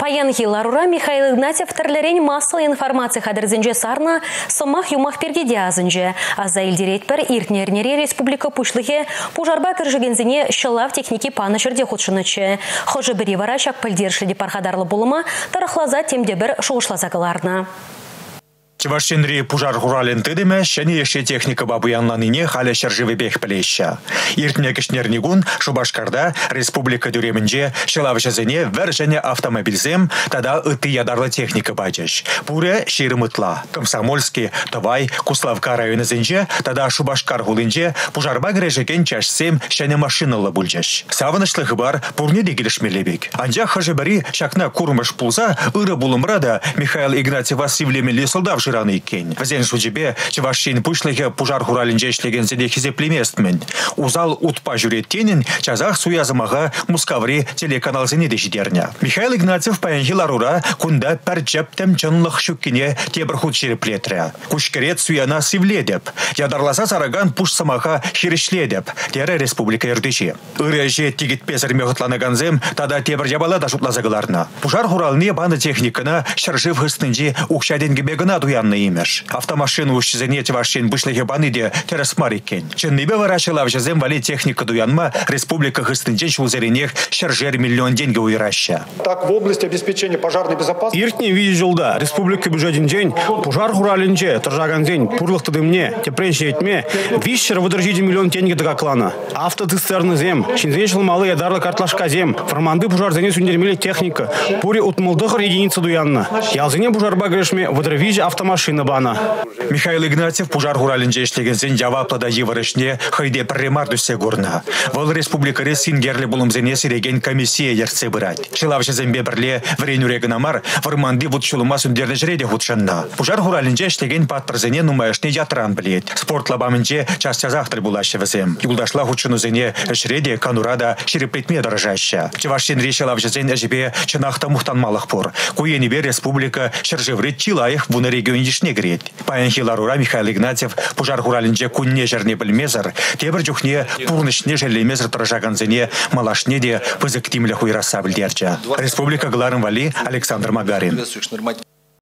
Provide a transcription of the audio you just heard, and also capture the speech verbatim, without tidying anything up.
Паянхи Ларура Михаил Игнатьев терлерен массалы информация хадырзынже сарна сомах юмах пергеде азынже. Азаил директор иртнернере республика пушлыхе пужарба кіржігензіне шылав техники паны жерде худшынычы. Хожы бірі вара шак пілдершілді пархадарлы болыма тарахлаза темде бір шоушлаза кыларна. Чевашченри пужар хурален тыдыме, шәне еше техника бабуянланыне халя шаржывы бех плеща. Иртне кишнернигун Шубашкарда республика дүремінже шылавышызыне вәр және автомобильзем тада ыты ядарлы техника бачыш. Пуре ширымытла. Комсомольский, Тавай, Куславка районызынже тада Шубашкар хулынже пужарба грежекен чашсем шәне машиналы бүлжеш. Савынышлығы бар пурне дегелешмелебек. Анжа хажыбари шакна курмыш пулса ыры булымрада Михаил Игнатьев Васильевлемелі солдав жираны иккен. Вазен шучебе Чевашчин пушлыхе пужар хуралинже шлеген зеде хизеплеместмен. Узал утпа жүреттенін чазах суязымаға Мускаври телеканал зене дешидерня. Михаил Игнатьев паянхи Ларура кунда пәрчептем чынлық шүккіне тебір худ череплетря. Кушкерет суяна сивледеп. Ядарласа сараган пуш самаға хирешледеп. Тере республика ердеші. Үреже тегет пезір меғытланаганзем тада тебір жабалада шутлазағыларна. Пужар хуралне банды техникана шаржив хыстынже укшаденгебегіна дуянны имеш. Автомашину ушчизене Чевашчин бұшлығы баныде терес мариккен. Чынныбе варашылав жезем вали техника дуянма республика хыстынже шулзеренех шаржер миллион деньги уйраща. Так, в области обеспечения пожарной безопасности. Иртне виде жылда республика бюджетин день пожар хуралинче торжаган день пурлықты дымне тепренші етме вишер выдержите миллион деньги до клана. Автоцистерны зем шинзен шылмалы ядарлы картлашка зем форманды пожар зене сундермели техника пури утмылдығыр единица дуянна. Ялзене пожарба грешме выдравиже автомашина бана. Михаил Игнатьев пужар хуралинче ишлеген зен жаваплада еварышне хайде премардусе горна. Вол республика ресин герле булымзене сиреген комиссия ерце бырать. Шылавшы зембе бірле вренюрегінамар варманды вуд шулыма сүндерді жреде худшанна. Пужар хуралинче ишлеген паттырзене нумайышне ятран білет. Спорт лабамынче частя завтра булашы візем. Юлдашла худшыну зене жреде канурада шереплетме дорожаща. Чевашчин решилавшы зен әжібе чынақта мұқтанмалық пор. Куенебе республика шыржеврет чилаях вуны регионишне грет. Паянхи Ларура Михаил Игнатьев пужар хуралинче кунне жерне білмезір, тебір жүхне пурнышне жерлемезір тұржаган зене малашне де пызыктимлі хуйраса білдерча. Республика Гларын Вали Александр Магарин.